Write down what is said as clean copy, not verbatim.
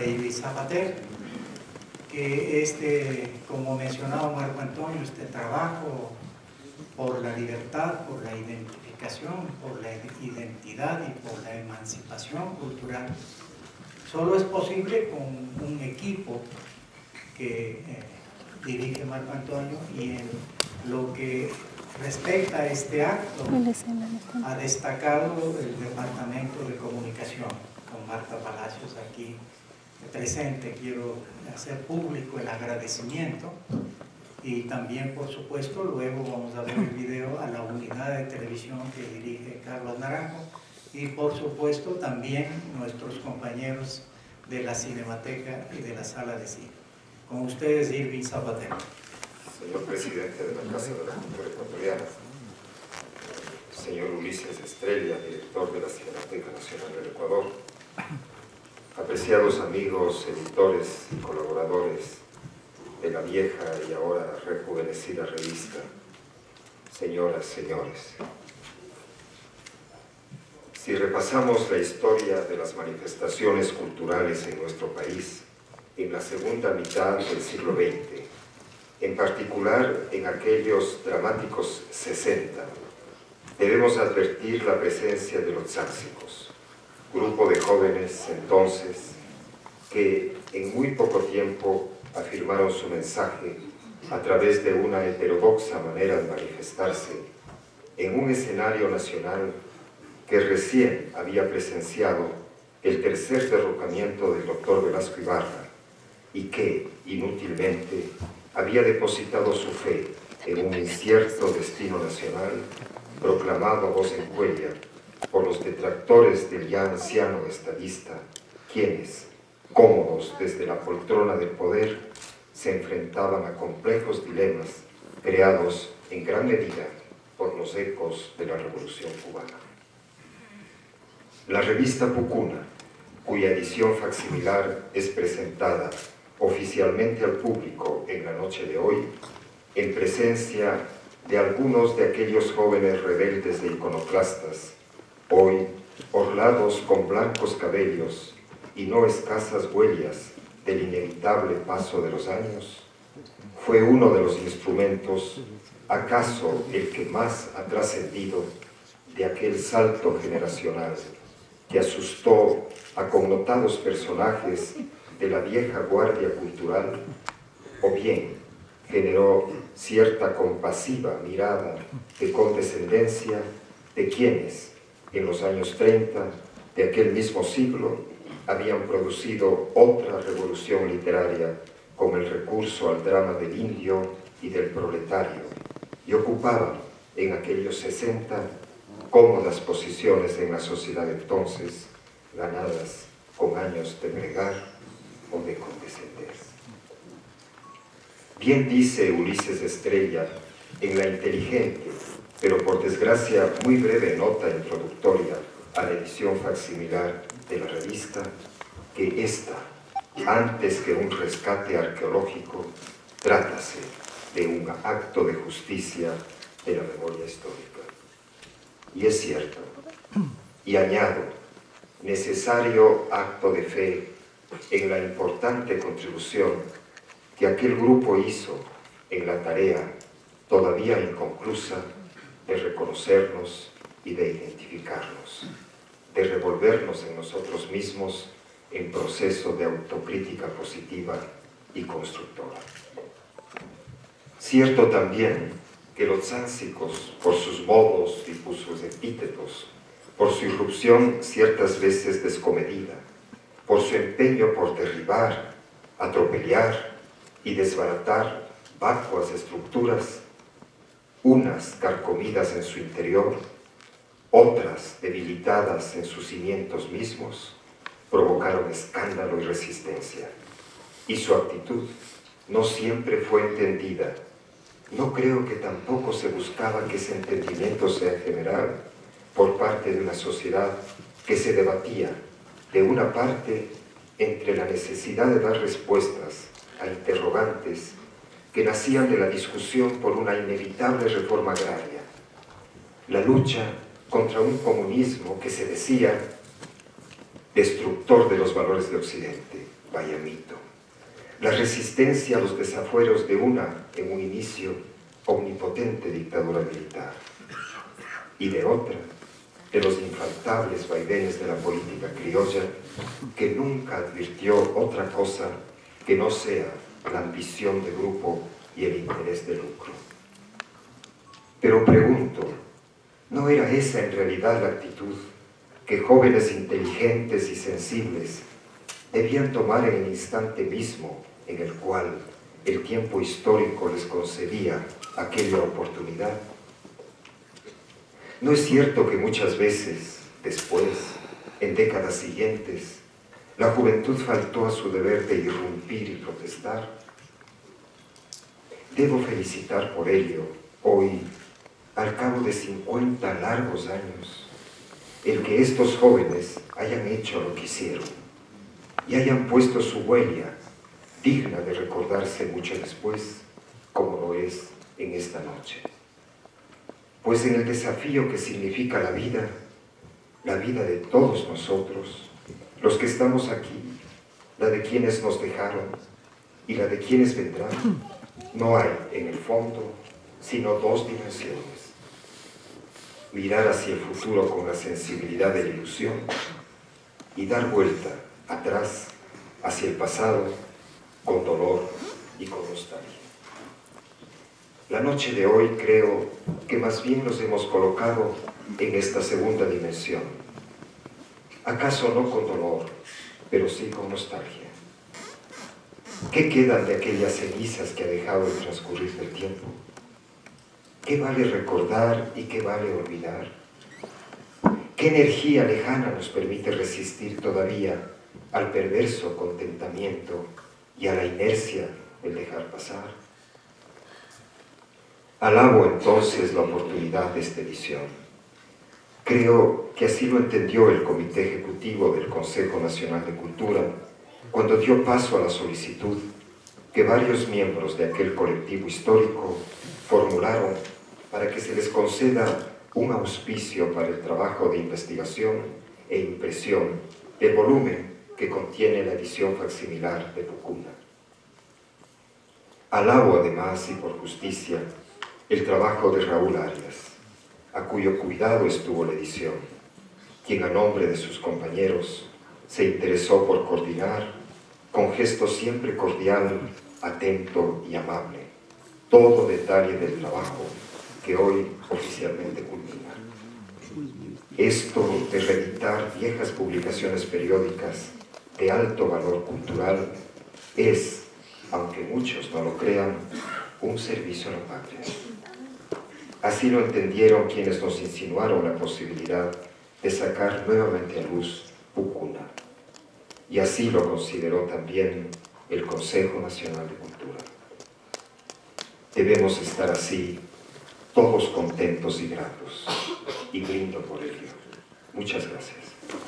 David Zapatero, que como mencionaba Marco Antonio, este trabajo por la libertad, por la identificación, por la identidad y por la emancipación cultural, solo es posible con un equipo que dirige Marco Antonio, y en lo que respecta a este acto ha destacado el Departamento de Comunicación, con Marta Palacios aquí presente. Quiero hacer público el agradecimiento, y también, por supuesto, luego vamos a ver el video, a la unidad de televisión que dirige Carlos Naranjo, y por supuesto también nuestros compañeros de la Cinemateca y de la Sala de Cine. Con ustedes, Irving Zapatero. Señor presidente de la Casa de la Cultura Ecuatoriana, señor Ulises Estrella, director de la Cinemateca Nacional del Ecuador, apreciados amigos, editores y colaboradores de la vieja y ahora rejuvenecida revista, señoras, señores. Si repasamos la historia de las manifestaciones culturales en nuestro país en la segunda mitad del siglo XX, en particular en aquellos dramáticos 60, debemos advertir la presencia de los Tsáncicos, grupo de jóvenes entonces que en muy poco tiempo afirmaron su mensaje a través de una heterodoxa manera de manifestarse en un escenario nacional que recién había presenciado el tercer derrocamiento del doctor Velasco Ibarra y que, inútilmente, había depositado su fe en un incierto destino nacional proclamado a voz en cuello por los detractores del ya anciano estadista, quienes, cómodos desde la poltrona del poder, se enfrentaban a complejos dilemas creados en gran medida por los ecos de la Revolución Cubana. La revista Pucuna, cuya edición facsimilar es presentada oficialmente al público en la noche de hoy, en presencia de algunos de aquellos jóvenes rebeldes e iconoclastas, hoy orlados con blancos cabellos y no escasas huellas del inevitable paso de los años, fue uno de los instrumentos, acaso el que más ha trascendido, de aquel salto generacional que asustó a connotados personajes de la vieja guardia cultural, o bien generó cierta compasiva mirada de condescendencia de quienes, en los años 30 de aquel mismo siglo, habían producido otra revolución literaria con el recurso al drama del indio y del proletario, y ocupaban en aquellos 60 cómodas posiciones en la sociedad entonces, ganadas con años de bregar o de condescender. Bien dice Ulises Estrella en la inteligente, pero por desgracia muy breve nota introductoria a la edición facsimilar de la revista, que esta, antes que un rescate arqueológico, trátase de un acto de justicia de la memoria histórica. Y es cierto, y añado, necesario acto de fe en la importante contribución que aquel grupo hizo en la tarea todavía inconclusa de reconocernos y de identificarnos, de revolvernos en nosotros mismos en proceso de autocrítica positiva y constructora. Cierto también que los tsáncicos, por sus modos y por sus epítetos, por su irrupción ciertas veces descomedida, por su empeño por derribar, atropellar y desbaratar vacuas estructuras, unas carcomidas en su interior, otras debilitadas en sus cimientos mismos, provocaron escándalo y resistencia. Y su actitud no siempre fue entendida. No creo que tampoco se buscaba que ese entendimiento sea general por parte de una sociedad que se debatía, de una parte, entre la necesidad de dar respuestas a interrogantes que nacían de la discusión por una inevitable reforma agraria, la lucha contra un comunismo que se decía destructor de los valores de Occidente, vaya mito. La resistencia a los desafueros de una, en un inicio, omnipotente dictadura militar, y de otra, de los infaltables vaivenes de la política criolla, que nunca advirtió otra cosa que no sea la ambición de grupo y el interés de lucro. Pero pregunto, ¿no era esa en realidad la actitud que jóvenes inteligentes y sensibles debían tomar en el instante mismo en el cual el tiempo histórico les concedía aquella oportunidad? ¿No es cierto que muchas veces, después, en décadas siguientes, la juventud faltó a su deber de irrumpir y protestar? Debo felicitar por ello, hoy, al cabo de 50 largos años, el que estos jóvenes hayan hecho lo que hicieron y hayan puesto su huella, digna de recordarse mucho después, como lo es en esta noche. Pues en el desafío que significa la vida de todos nosotros, los que estamos aquí, la de quienes nos dejaron y la de quienes vendrán, no hay en el fondo sino dos dimensiones: mirar hacia el futuro con la sensibilidad de la ilusión y dar vuelta atrás hacia el pasado con dolor y con nostalgia. La noche de hoy creo que más bien nos hemos colocado en esta segunda dimensión, acaso no con dolor, pero sí con nostalgia. ¿Qué quedan de aquellas cenizas que ha dejado el transcurrir del tiempo? ¿Qué vale recordar y qué vale olvidar? ¿Qué energía lejana nos permite resistir todavía al perverso contentamiento y a la inercia del dejar pasar? Alabo entonces la oportunidad de esta edición. Creo que así lo entendió el Comité Ejecutivo del Consejo Nacional de Cultura cuando dio paso a la solicitud que varios miembros de aquel colectivo histórico formularon para que se les conceda un auspicio para el trabajo de investigación e impresión del volumen que contiene la edición facsimilar de Pucuna. Alabo además, y por justicia, el trabajo de Raúl Arias, a cuyo cuidado estuvo la edición, quien a nombre de sus compañeros se interesó por coordinar, con gesto siempre cordial, atento y amable, todo detalle del trabajo que hoy oficialmente culmina. Esto de reeditar viejas publicaciones periódicas de alto valor cultural es, aunque muchos no lo crean, un servicio a la patria. Así lo entendieron quienes nos insinuaron la posibilidad de sacar nuevamente a luz Pucuna. Y así lo consideró también el Consejo Nacional de Cultura. Debemos estar así, todos contentos y gratos, y brindo por ello. Muchas gracias.